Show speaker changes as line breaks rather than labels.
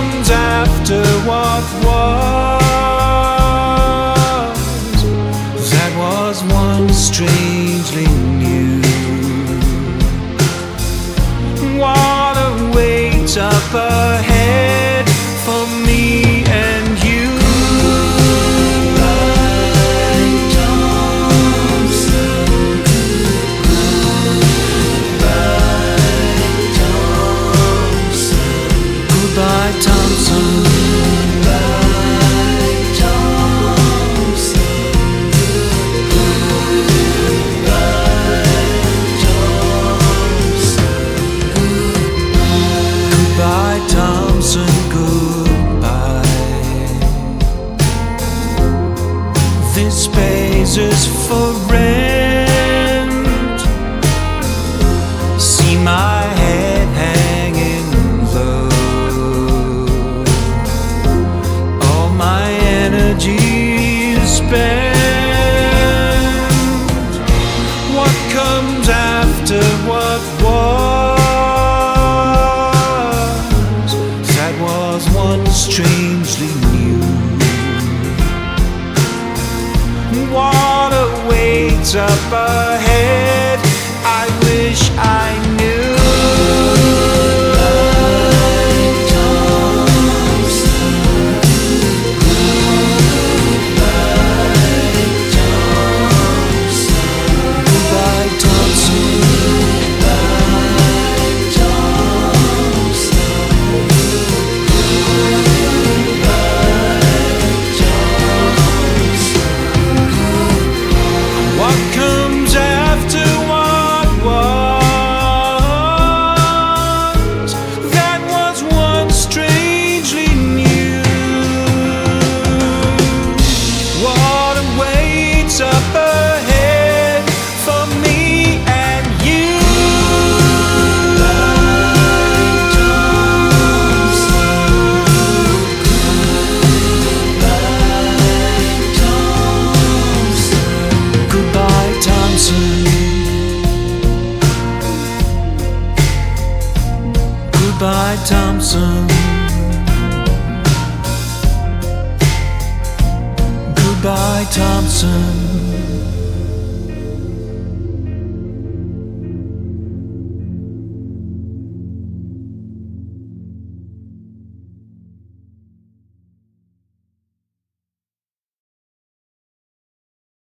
comes after what was? That was once strangely new. What awaits up ahead for me and you? Goodbye, Thompson. Goodbye, Thompson, goodbye. This space is for rent. See my head hanging low. All my energy is spent. What comes after what was once strangely new? What awaits up ahead? I wish I knew. Goodbye, Thompson. What comes after what was? That was once strangely new. What awaits up ahead for me and you? Goodbye, Thompson. Goodbye, Thompson. Goodbye, Thompson.